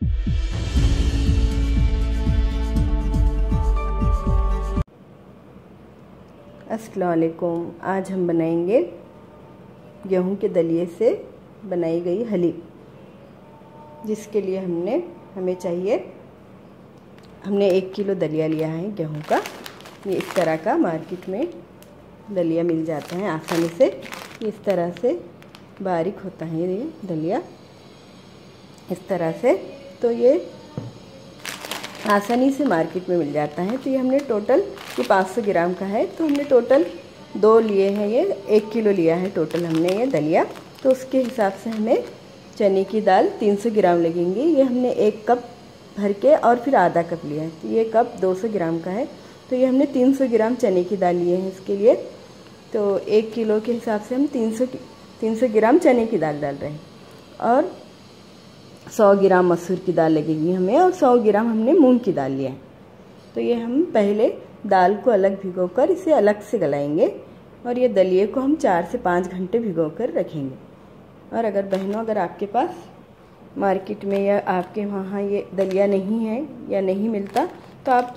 अस्सलाम वालेकुम। आज हम बनाएंगे गेहूं के दलिए से बनाई गई हलीम, जिसके लिए हमने 1 किलो दलिया लिया है गेहूं का। ये इस तरह का मार्केट में दलिया मिल जाता है आसानी से। इस तरह से बारीक होता है ये दलिया, इस तरह से। तो ये आसानी से मार्केट में मिल जाता है। तो ये हमने टोटल, ये 500 ग्राम का है, तो हमने टोटल 2 लिए हैं। ये 1 किलो लिया है टोटल हमने ये दलिया। तो उसके हिसाब से हमें चने की दाल 300 ग्राम लगेंगी। ये हमने 1 कप भर के और फिर आधा कप लिया है, तो ये कप 200 ग्राम का है। तो ये हमने 300 ग्राम चने की दाल लिए हैं इसके लिए। तो 1 किलो के हिसाब से हम 300 ग्राम चने की दाल डाल रहे हैं, और 100 ग्राम मसूर की दाल लगेगी हमें, और 100 ग्राम हमने मूंग की दाल लिया है। तो ये हम पहले दाल को अलग भिगोकर इसे अलग से गलाएंगे, और ये दलिए को हम 4 से 5 घंटे भिगोकर रखेंगे। और अगर बहनों, अगर आपके पास मार्केट में या आपके वहाँ ये दलिया नहीं है या नहीं मिलता, तो आप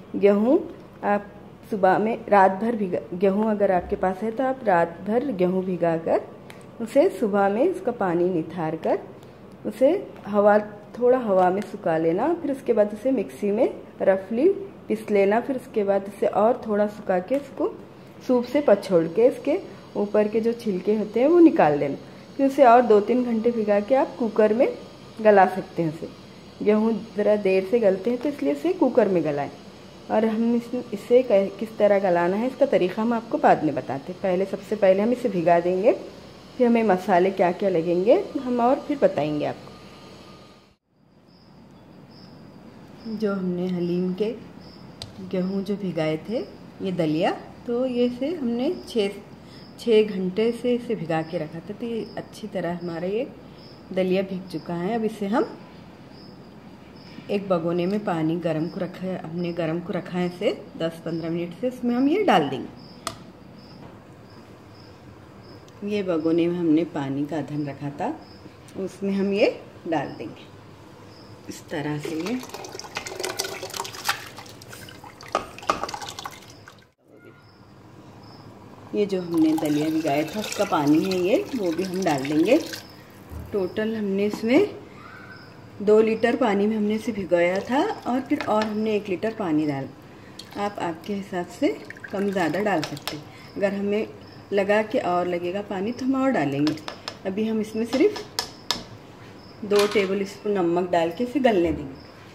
सुबह में रात भर गेहूँ अगर आपके पास है तो आप रात भर गेहूँ भिगा कर उसे सुबह में उसका पानी निथार कर उसे थोड़ा हवा में सुखा लेना। फिर उसके बाद उसे मिक्सी में रफली पीस लेना। फिर उसके बाद उसे और थोड़ा सुखा के इसको सूप से पछोड़ के इसके ऊपर के जो छिलके होते हैं वो निकाल देना। फिर उसे और 2-3 घंटे भिगा के आप कुकर में गला सकते हैं। उसे गेहूँ ज़रा देर से गलते हैं, तो इसलिए इसे कुकर में गलाएं। और हम इसे किस तरह गलाना है इसका तरीक़ा हम आपको बाद में बताते हैं। सबसे पहले हम इसे भिगा देंगे, फिर हमें मसाले क्या क्या लगेंगे हम और फिर बताएंगे आपको। जो हमने हलीम के गेहूँ जो भिगाए थे ये दलिया, तो ये से हमने 6 घंटे से इसे भिगा के रखा था। तो ये अच्छी तरह हमारा ये दलिया भीग चुका है। अब इसे हम एक भगोने में पानी गरम को रखा है इसे 10-15 मिनट से, इसमें हम ये डाल देंगे। ये भगोने में हमने पानी का अधन रखा था, उसमें हम ये डाल देंगे इस तरह से। ये जो हमने दलिया भिगाया था उसका पानी है ये, वो भी हम डाल देंगे। टोटल हमने इसमें 2 लीटर पानी में हमने इसे भिगोया था, और फिर और हमने 1 लीटर पानी डाला। आप आपके हिसाब से कम ज़्यादा डाल सकते हैं। अगर हमें लगा कि और लगेगा पानी तो हम और डालेंगे। अभी हम इसमें सिर्फ 2 टेबल स्पून नमक डाल के इसे गलने देंगे।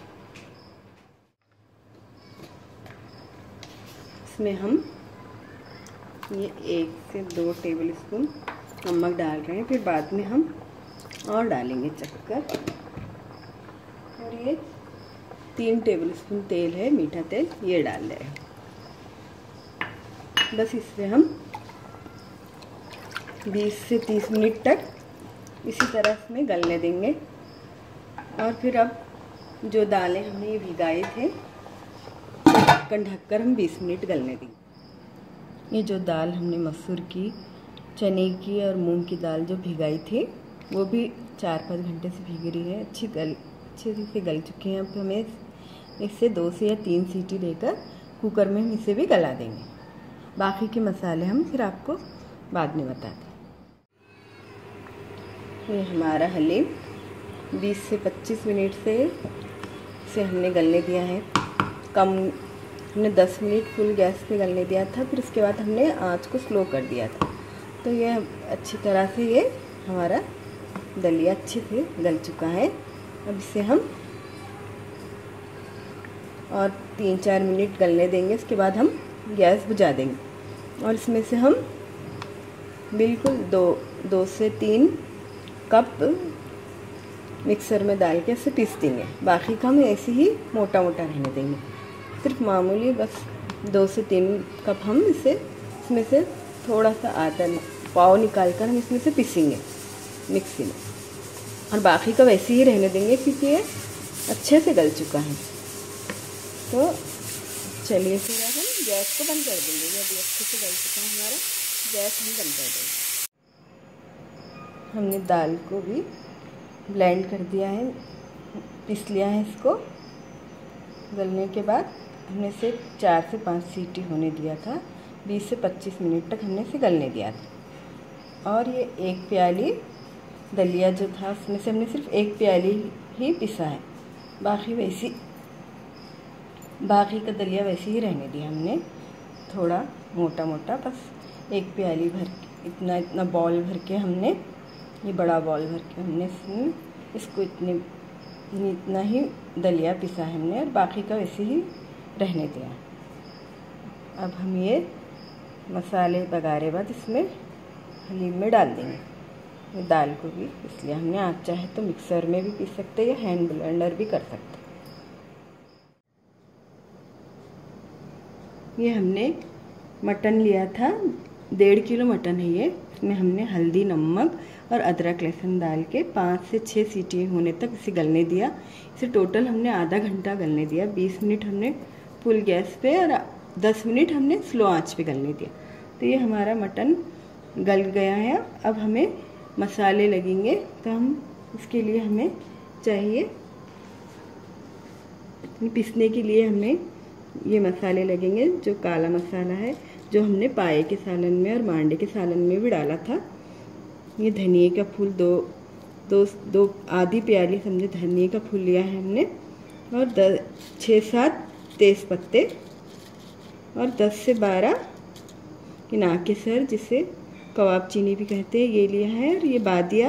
इसमें हम ये 1 से 2 टेबल स्पून नमक डाल रहे हैं, फिर बाद में हम और डालेंगे चखकर। और ये 3 टेबल स्पून तेल है, मीठा तेल, ये डाल रहे हैं। बस इसे हम 20 से 30 मिनट तक इसी तरह इसमें गलने देंगे। और फिर अब जो दालें हमने ये भिगाए थे, ढक्कन ढककर हम 20 मिनट गलने देंगे। ये जो दाल हमने मसूर की, चने की और मूंग की दाल जो भिगाई थी, वो भी 4-5 घंटे से भीग रही है, अच्छे से गल चुके हैं। अब हमें इससे 2 से या 3 सीटी देकर कुकर में हम इसे भी गला देंगे। बाकी के मसाले हम फिर आपको बाद में बताते हैं। ये हमारा हलीम 20 से 25 मिनट से इसे हमने गलने दिया है। हमने 10 मिनट फुल गैस पे गलने दिया था, फिर उसके बाद हमने आँच को स्लो कर दिया था। तो ये अच्छी तरह से ये हमारा दलिया अच्छे से गल चुका है। अब इसे हम और 3-4 मिनट गलने देंगे। उसके बाद हम गैस बुझा देंगे, और इसमें से हम बिल्कुल 2 से 3 कप मिक्सर में डाल के इसे पीस देंगे। बाकी का हम ऐसे ही मोटा मोटा रहने देंगे। सिर्फ मामूली बस 2 से 3 कप हम इसमें से थोड़ा सा आधा पाव निकाल कर हम इसमें से पीसेंगे मिक्सी में, और बाकी का वैसे ही रहने देंगे क्योंकि ये अच्छे से गल चुका है। तो चलिए फिर अब हम गैस को बंद कर देंगे। ये अभी अच्छे से गल चुका है हमारा, गैस हम बंद कर देंगे। हमने दाल को भी ब्लेंड कर दिया है पिस लिया है। इसको गलने के बाद हमने इसे 4 से 5 सीटी होने दिया था। 20 से 25 मिनट तक हमने इसे गलने दिया था। और ये 1 प्याली दलिया जो था उसमें से हमने सिर्फ 1 प्याली ही पिसा है, बाकी का दलिया वैसे ही रहने दिया हमने, थोड़ा मोटा मोटा, बस 1 प्याली भर के इतना बॉल भर के हमने, ये बड़ा बॉल भर के हमने इसको इतना ही दलिया पिसा है हमने, और बाकी का वैसे ही रहने दिया। अब हम ये मसाले बघारे बाद इसमें हलीम में डाल देंगे, ये दाल को भी। इसलिए हमने, आप चाहे तो मिक्सर में भी पीस सकते हैं या हैंड ब्लेंडर भी कर सकते हैं। ये हमने मटन लिया था, 1.5 किलो मटन है ये। इसमें हमने हल्दी, नमक और अदरक लहसुन डाल के 5 से 6 सीटी होने तक इसे गलने दिया। इसे टोटल हमने आधा घंटा गलने दिया। 20 मिनट हमने फुल गैस पे और 10 मिनट हमने स्लो आंच पे गलने दिया। तो ये हमारा मटन गल गया है। अब हमें मसाले लगेंगे, तो हम इसके लिए हमें चाहिए, पीसने के लिए हमें ये मसाले लगेंगे। जो काला मसाला है जो हमने पाए के सालन में और मांडे के सालन में भी डाला था। ये धनिए का फूल दो आधी प्याली समझे धनिए का फूल लिया है हमने, और 6-7 तेज पत्ते और 10 से 12 किनार के सर, जिसे कबाब चीनी भी कहते हैं, ये लिया है। और ये बादिया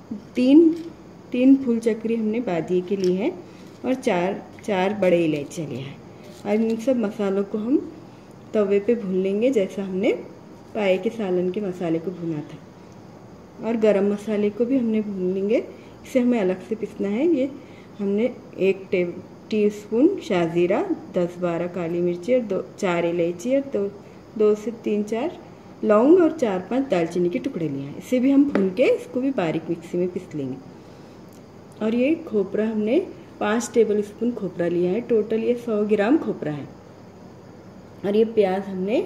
3 फूल चक्री हमने बादिए के लिए हैं, और 4 बड़े इलायची लिया है। और इन सब मसालों को हम तवे पे भून लेंगे, जैसा हमने पाए के सालन के मसाले को भुना था। और गरम मसाले को भी हमने भून लेंगे, इसे हमें अलग से पिसना है। ये हमने 1 टीस्पून शाजीरा, 10-12 काली मिर्ची और 4 इलायची और 2 से 3-4 लौंग और 4-5 दालचीनी के टुकड़े लिए हैं। इसे भी हम भून के इसको भी बारीक मिक्सी में पीस लेंगे। और ये खोपरा हमने 5 टेबल स्पून खोपरा लिया है। टोटल ये 100 ग्राम खोपरा है। और ये प्याज हमने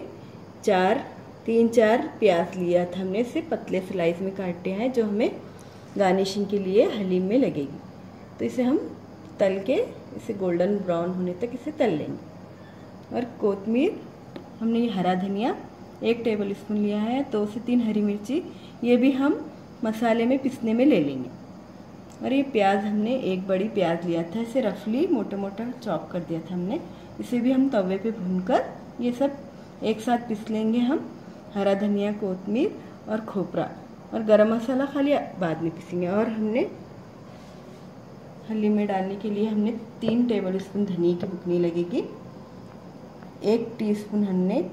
3-4 प्याज लिया था हमने, इसे पतले स्लाइस में काटे हैं, जो हमें गार्निशिंग के लिए हलीम में लगेगी। तो इसे हम तल के इसे गोल्डन ब्राउन होने तक इसे तल लेंगे। और कोतमीर हमने ये हरा धनिया 1 टेबल स्पून लिया है, 2 से 3 हरी मिर्ची, ये भी हम मसाले में पिसने में ले लेंगे। और ये प्याज हमने 1 बड़ी प्याज लिया था, इसे रफली मोटा मोटा चॉप कर दिया था हमने। इसे भी हम तवे पे भूनकर ये सब एक साथ पीस लेंगे हम, हरा धनिया, कोतमीर और खोपरा। और गरम मसाला खाली बाद में पीसेंगे। और हमने हलीम में डालने के लिए हमने 3 टेबल स्पून धनिया की बुकनी लगेगी, 1 टीस्पून हमने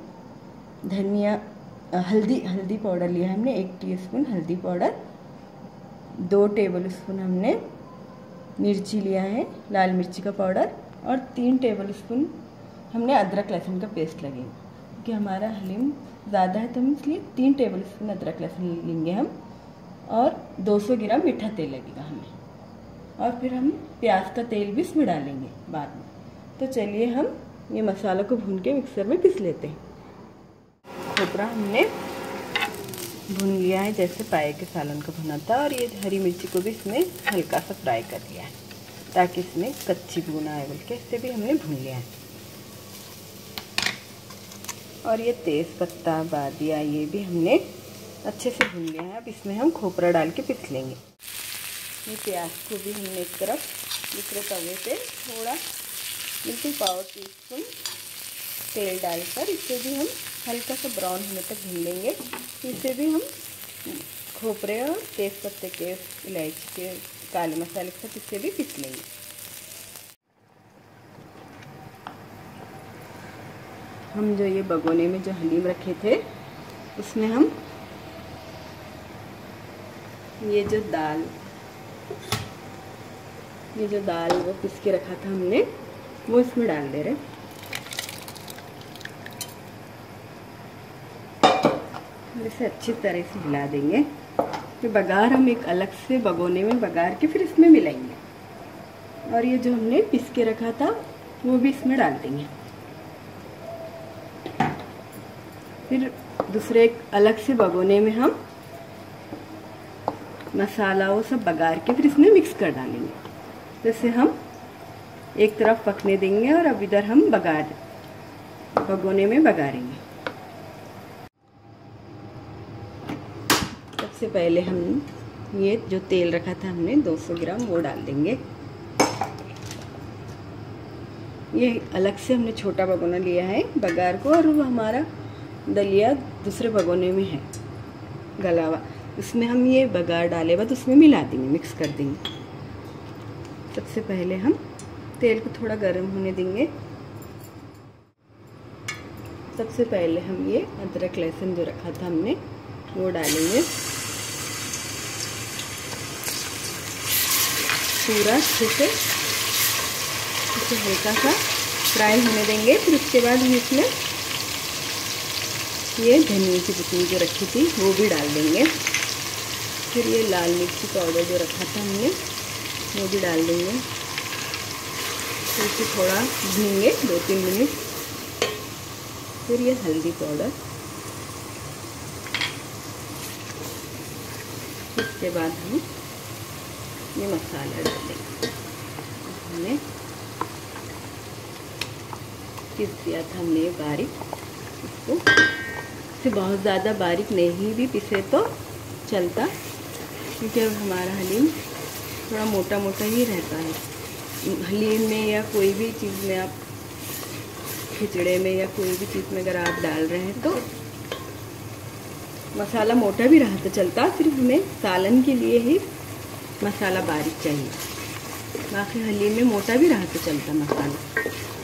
हल्दी पाउडर लिया है हमने, 1 टीस्पून हल्दी पाउडर, 2 टेबल स्पून हमने मिर्ची लिया है, लाल मिर्ची का पाउडर, और 3 टेबल स्पून हमने अदरक लहसुन का पेस्ट लगेगा। क्योंकि हमारा हलीम ज़्यादा है तो हम इसलिए 3 टेबल स्पून अदरक लहसुन लेंगे हम, और 200 ग्राम मीठा तेल लगेगा हमें। और फिर हम प्याज का तेल भी इसमें डालेंगे बाद में। तो चलिए हम ये मसाला को भून के मिक्सर में पीस लेते हैं। खोपरा हमने भून लिया है जैसे पाए के सालन को भुना था। और ये हरी मिर्ची को भी इसमें हल्का सा फ्राई कर लिया है, ताकि इसमें कच्ची भी ना आए, बल्कि इससे भी हमने भून लिया है। और ये तेज़ पत्ता, बादिया, ये भी हमने अच्छे से भून लिया है। अब इसमें हम खोपरा डाल के पीस लेंगे। ये प्याज को भी हमने एक तरफ दूसरे तवे पे थोड़ा बिल्कुल पाव टीस्पून तेल डालकर इसे भी हम हल्का सा ब्राउन होने तक भून लेंगे। इसे भी हम खोपरे और तेज़ पत्ते के, इलायची के, काले मसाले के साथ इसे भी पीस लेंगे। हम जो ये भगोने में जो हलीम रखे थे उसमें हम ये जो दाल वो पीस के रखा था हमने, वो इसमें डाल दे रहे। इसे अच्छी तरह से हिला देंगे। फिर बघार हम एक अलग से भगोने में बघार के फिर इसमें मिलाएंगे। और ये जो हमने पीस के रखा था वो भी इसमें डाल देंगे। फिर दूसरे एक अलग से भगोने में हम मसाला वो सब बघार के फिर इसमें मिक्स कर डालेंगे। तो इसे हम एक तरफ पकने देंगे और अब इधर हम भगोने में बघारेंगे। सबसे पहले हम ये जो तेल रखा था हमने 200 ग्राम वो डाल देंगे। ये अलग से हमने छोटा भगोना लिया है बघार को, और वो हमारा दलिया दूसरे भगोने में है गला हुआ, इसमें हम ये बघार डाले बाद उसमें मिला देंगे, मिक्स कर देंगे। सबसे पहले हम तेल को थोड़ा गर्म होने देंगे। सबसे पहले हम ये अदरक लहसुन जो रखा था हमने वो डालेंगे, पूरा अच्छे से इसे हल्का सा फ्राई होने देंगे। फिर उसके बाद हम इसमें ये धनिया की पत्ती जो रखी थी वो भी डाल देंगे। फिर ये लाल मिर्ची पाउडर जो रखा था हमने वो भी डाल देंगे। फिर इसे थोड़ा भूनेंगे 2-3 मिनट। फिर ये हल्दी पाउडर, इसके बाद हम ये मसाला डाल देंगे। हमने पीस दिया था हमने ये बारीक, इसको इसे बहुत ज़्यादा बारीक नहीं भी पीसे तो चलता, क्योंकि अब हमारा हलीम थोड़ा मोटा मोटा ही रहता है। हलीम में या कोई भी चीज़ में आप, खिचड़े में या कोई भी चीज़ में अगर आप डाल रहे हैं तो मसाला मोटा भी रहा तो चलता, सिर्फ हमें सालन के लिए ही मसाला बारीक चाहिए, बाकी हलीम में मोटा भी रहा तो चलता मसाला।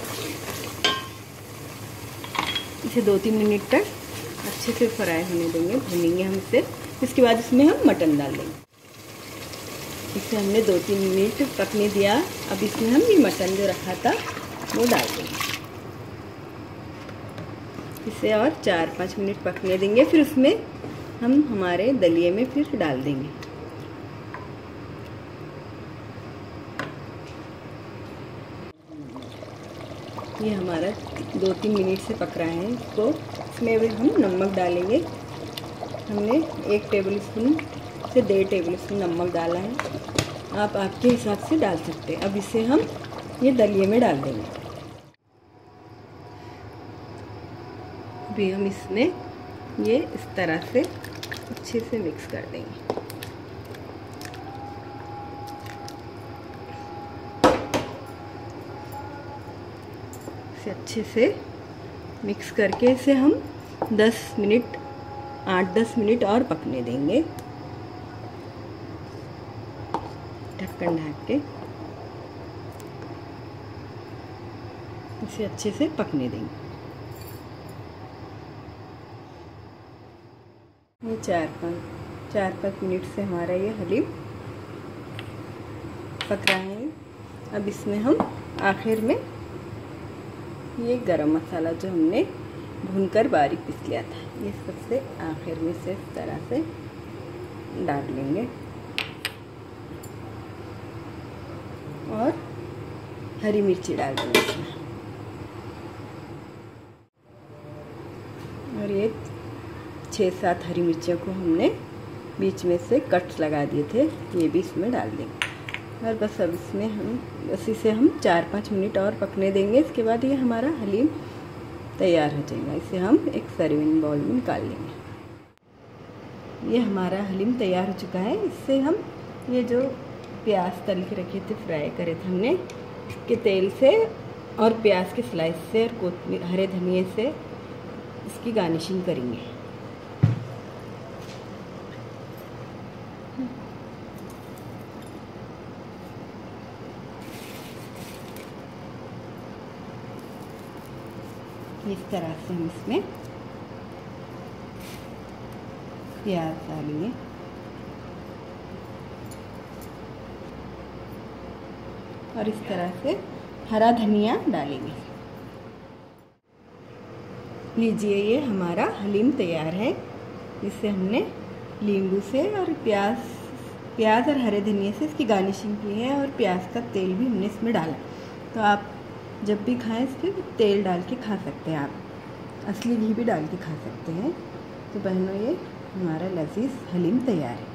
इसे 2-3 मिनट तक अच्छे से फ्राई होने देंगे, भूनेंगे हम इसे। इसके बाद इसमें हम मटन डाल देंगे। इसे हमने 2-3 मिनट पकने दिया। अब इसमें हम ये मटन जो रखा था वो डाल देंगे। इसे और 4-5 मिनट पकने देंगे। फिर उसमें हम हमारे दलिये में फिर डाल देंगे। ये हमारा 2-3 मिनट से पक रहा है। इसको इसमें भी हम नमक डालेंगे। हमने 1 टेबल स्पून से 1.5 टेबल स्पून नमक डाला है, आप आपके हिसाब से डाल सकते हैं। अब इसे हम ये दलिये में डाल देंगे। अभी हम इसमें ये इस तरह से अच्छे से मिक्स कर देंगे। इसे अच्छे से मिक्स करके इसे हम 8-10 मिनट और पकने देंगे, ढक्कन ढक के इसे अच्छे से पकने देंगे। ये 4-5 मिनट से हमारा ये हलीम पक रहा है। अब इसमें हम आखिर में ये गरम मसाला जो हमने भूनकर बारीक पीस लिया था, ये सबसे आखिर में से इस तरह से डाल लेंगे और हरी मिर्ची डाल देंगे इसमें। और ये 6-7 हरी मिर्चियों को हमने बीच में से कट्स लगा दिए थे, ये भी इसमें डाल देंगे। और बस अब इसमें हम इसे हम 4-5 मिनट और पकने देंगे। इसके बाद ये हमारा हलीम तैयार हो जाएगा। इसे हम एक सर्विंग बाउल में निकाल लेंगे। ये हमारा हलीम तैयार हो चुका है। इससे हम ये जो प्याज तल के रखे थे, फ्राई करे थे हमने, के तेल से और प्याज के स्लाइस से और कोतमीर, हरे धनिए से इसकी गार्निशिंग करेंगे। इस तरह से हम इसमें प्याज डालेंगे और इस तरह से हरा धनिया डालेंगे। लीजिए, ये हमारा हलीम तैयार है। इसे हमने नींबू से और प्याज और हरे धनिए से इसकी गार्निशिंग की है, और प्याज का तेल भी हमने इसमें डाला। तो आप जब भी खाएं इस पर तेल डाल के खा सकते हैं, आप असली घी भी डाल के खा सकते हैं। तो बहनों, ये हमारा लजीज हलीम तैयार है।